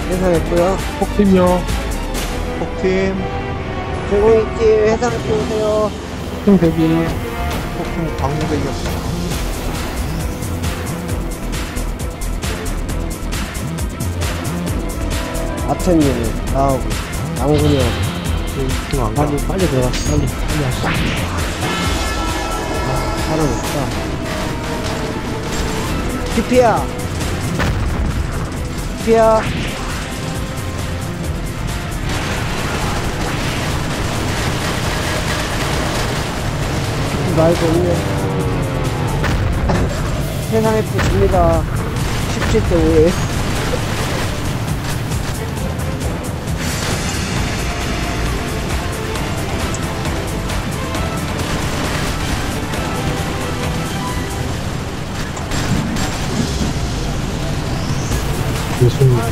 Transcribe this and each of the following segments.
해상했고요. 폭팀이요. 폭팀, 제공익지 해상했고 오세요. 폭팀 대기. 폭팀 광무대기였어. 아천님 나오고 양군이 형. 지금 안 가. 빨리 들어가. 빨리 하자. 사람 없다. 피피야. 피피야. 말고 없네. 세상에 붙습니다. 17대 5에. 무슨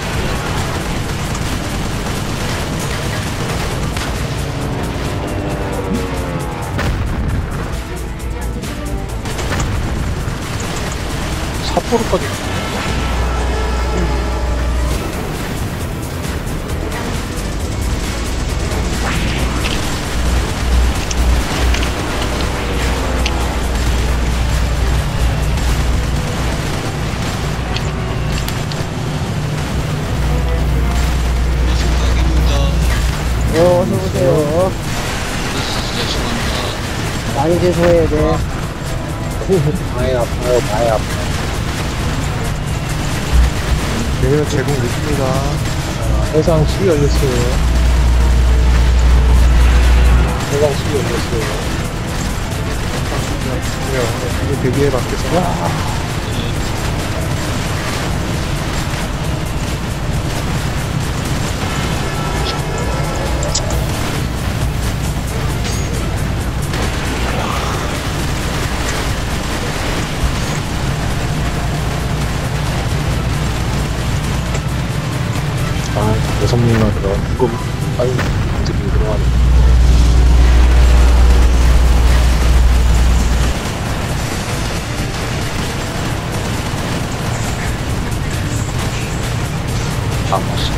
삿포로까지. 어서오세요. 많이 죄송해야 돼. 많이 아파요. 많이 아파요. 내일 제공 늦습니다. 해상 수위 열렸어요. 해상 수위 열렸어요. 이게 대기에 밖에서. 아, 6명이나 들어. 이거 빨리 들이 들어가네. 아, 맛있어.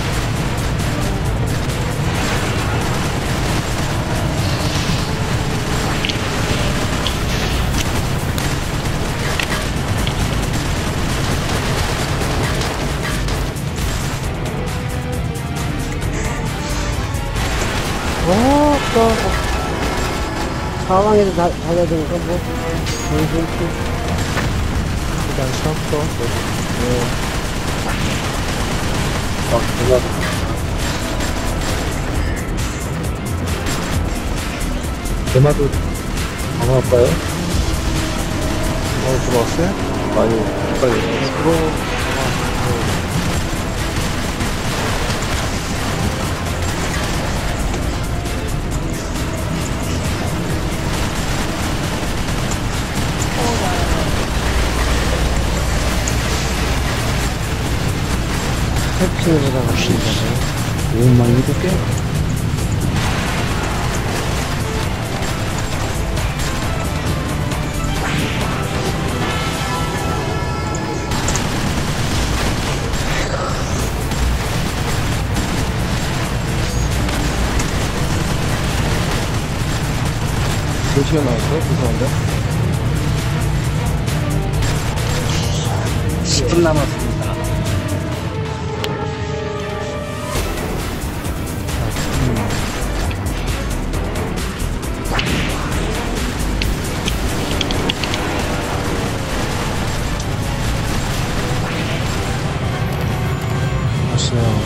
사방에서 다녀야 되니까 뭐 정신없이. 일단 시험부터. 아, 누가 대마도 강화할까요? 들어왔어요? 많이 빨리. 해피보다 같습니다. 5만 7개? 몇 시간 나왔어요? 죄송한데. 10분 남았습니다. 글쎄요.